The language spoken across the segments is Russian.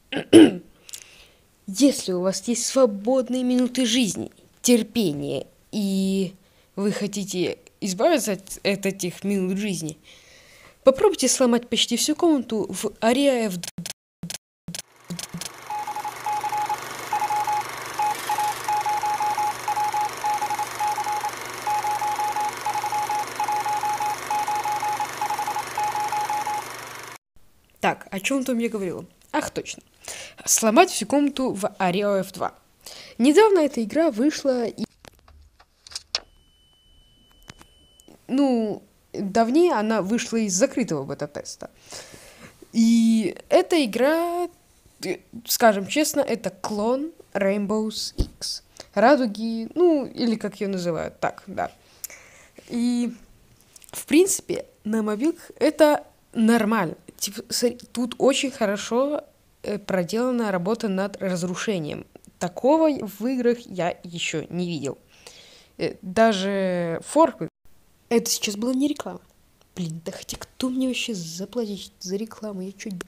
Если у вас есть свободные минуты жизни, терпение, и вы хотите избавиться от этих минут жизни, попробуйте сломать почти всю комнату в Aria F2. Так, о чем там я говорила? Ах, точно. Сломать всю комнату в Aria F2. Недавно эта игра вышла, и... давнее она вышла из закрытого бета-теста. И эта игра, скажем честно, это клон Rainbow Six. Радуги, или как ее называют, так, да. И, в принципе, на мобилках это нормально. Типа, тут очень хорошо проделана работа над разрушением. Такого в играх я еще не видел. Даже Fork... Это сейчас была не реклама. Блин, да хотя кто мне вообще заплатит за рекламу? Я чуть...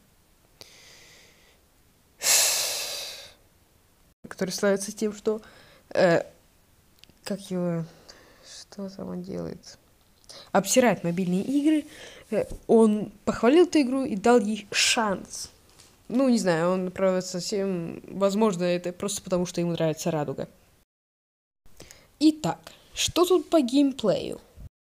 Который славится тем, что... как его... Что там он делает? Обсирает мобильные игры. Он похвалил эту игру и дал ей шанс. Не знаю, он, правда, совсем... Возможно, это просто потому, что ему нравится радуга. Итак, что тут по геймплею?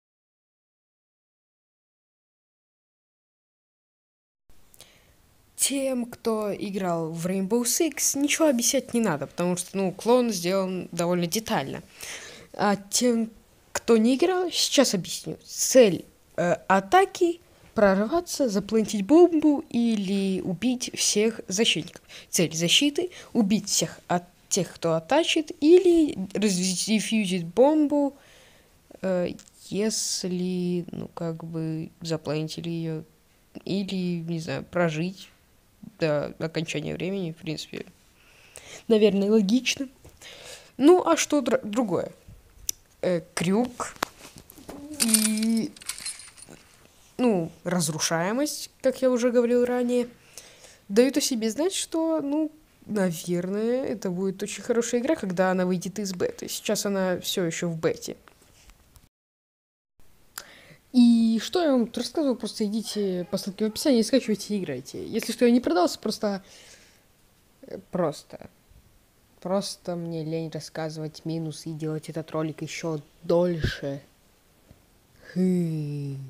Тем, кто играл в Rainbow Six, ничего объяснять не надо, потому что, клон сделан довольно детально. А тем, кто не играл, сейчас объясню. Цель атаки — прорваться, заплантить бомбу или убить всех защитников. Цель защиты — убить всех от тех, кто атачит, или раздефьюзить бомбу, если, заплантили ее, или, не знаю, прожить до окончания времени, в принципе, наверное, логично. А что другое? Крюк и, разрушаемость, как я уже говорил ранее, дают о себе знать, что, наверное, это будет очень хорошая игра, когда она выйдет из беты. Сейчас она все еще в бете. И что я вам тут рассказывал, просто идите по ссылке в описании, скачивайте и играйте. Если что, я не продался, просто мне лень рассказывать минусы и делать этот ролик еще дольше. И,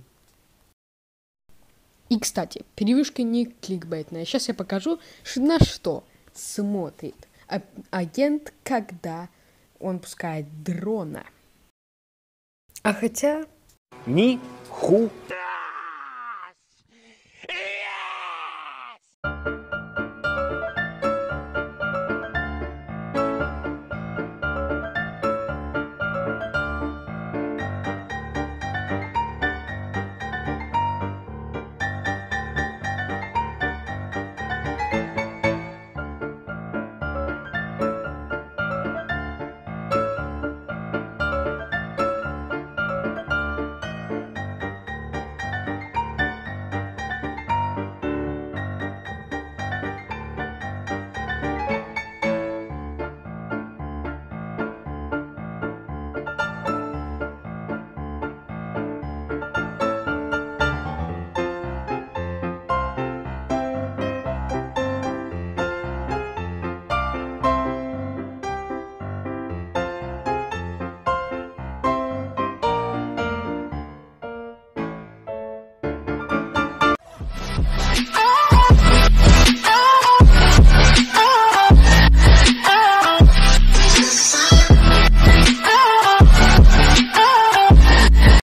кстати, перевышка не кликбейтная. Сейчас я покажу, на что смотрит агент, когда он пускает дрона. А хотя... Ни ху